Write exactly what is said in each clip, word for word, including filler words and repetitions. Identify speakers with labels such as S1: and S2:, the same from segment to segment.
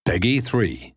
S1: Peggy three.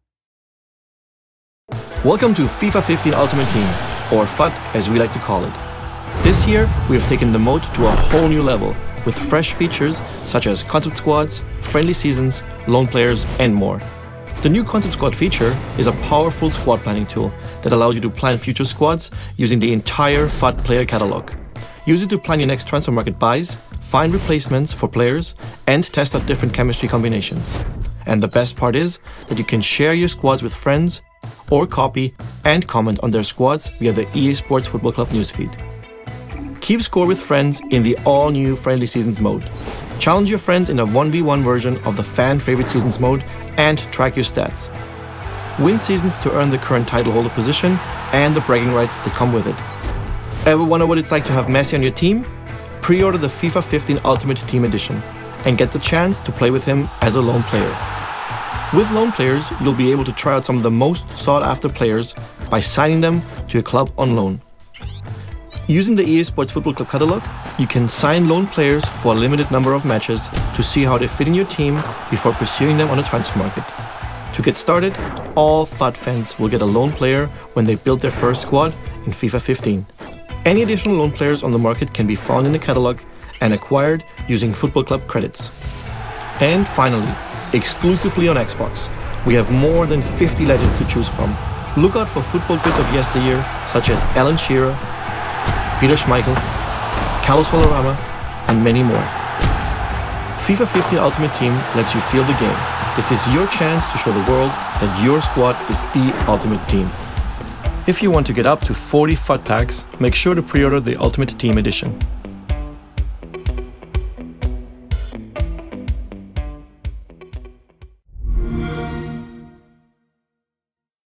S2: Welcome to FIFA fifteen Ultimate Team, or F U T as we like to call it. This year, we have taken the mode to a whole new level, with fresh features such as concept squads, friendly seasons, lone players, and more. The new concept squad feature is a powerful squad planning tool that allows you to plan future squads using the entire F U T player catalog. Use it to plan your next transfer market buys, find replacements for players, and test out different chemistry combinations. And the best part is that you can share your squads with friends or copy and comment on their squads via the E A Sports Football Club newsfeed. Keep score with friends in the all-new Friendly Seasons mode. Challenge your friends in a one v one version of the fan favorite seasons mode and track your stats. Win seasons to earn the current title holder position and the bragging rights that come with it. Ever wonder what it's like to have Messi on your team? Pre-order the FIFA fifteen Ultimate Team Edition and get the chance to play with him as a lone player. With lone players, you'll be able to try out some of the most sought-after players by signing them to your club on loan. Using the E A Sports Football Club catalog, you can sign loan players for a limited number of matches to see how they fit in your team before pursuing them on the transfer market. To get started, all F U T fans will get a loan player when they build their first squad in FIFA fifteen. Any additional loan players on the market can be found in the catalog and acquired using Football Club credits. And finally, exclusively on Xbox, we have more than fifty legends to choose from. Look out for football goods of yesteryear such as Alan Shearer, Peter Schmeichel, Carlos Valderrama, and many more. FIFA fifteen Ultimate Team lets you feel the game. This is your chance to show the world that your squad is the ultimate team. If you want to get up to forty F U T packs, make sure to pre-order the Ultimate Team Edition.